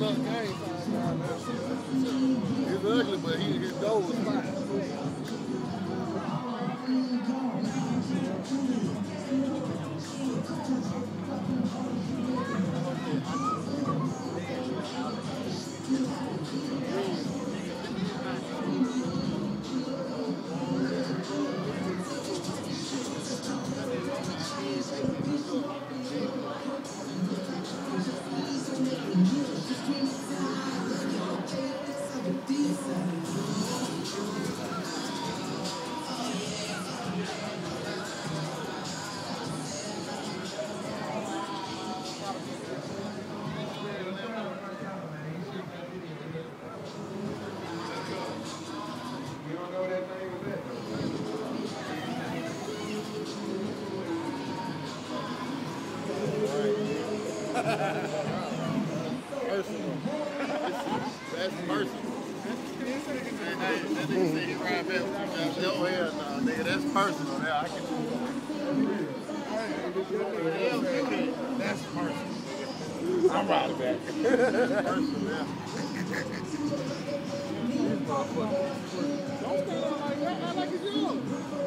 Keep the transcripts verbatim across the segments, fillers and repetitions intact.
up game sign down there. It's ugly, but he, his goal was fine. Personal. That's personal. Hey, that nigga said he ride back with you. Oh, hell no, nigga, that's personal. Yeah, I can do that. That's personal. I'm riding back. That's personal, yeah. Don't stand out like that. Not like it's you.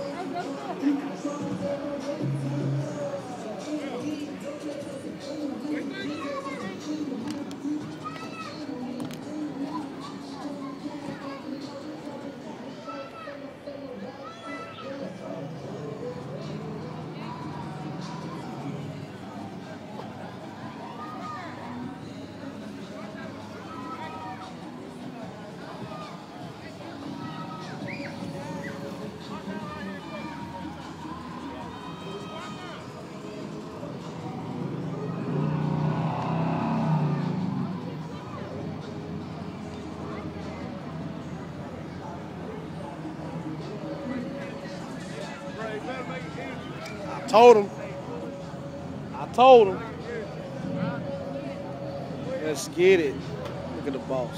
I told him. I told him. Let's get it. Look at the boss.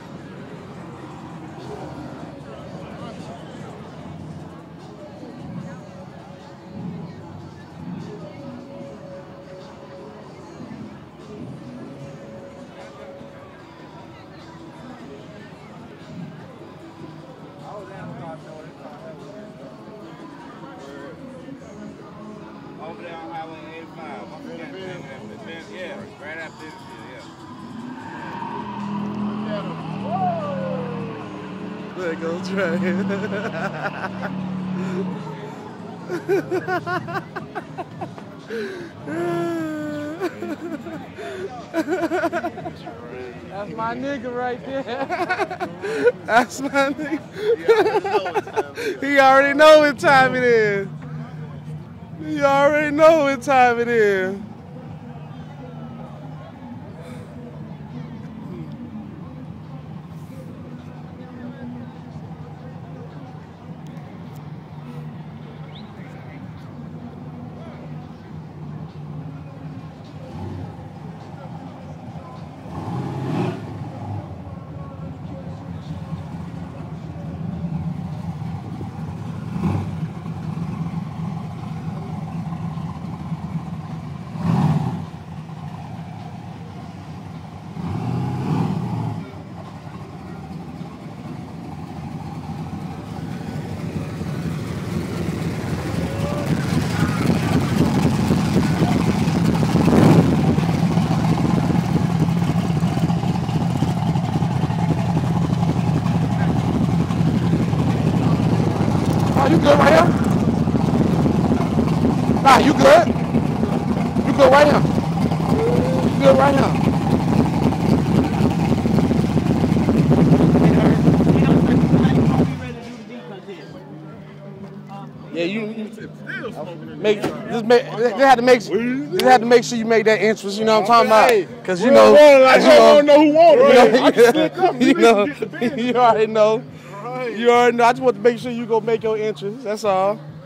Over there on Highway eighty-five. Yeah, right after this shit, yeah. There goes Trey. That's my nigga right there. That's my nigga. He already know what time it is. You already know what time it is. You good right here? Nah, you good? You good right here? You good right here? Yeah, you, you make just make they had to make they had to make sure you make that entrance. You know what I'm talking about? Because you know, like, you know, know who wants it. You know, you know, you already know. You already know. I just want to make sure you go make your entrance. That's all.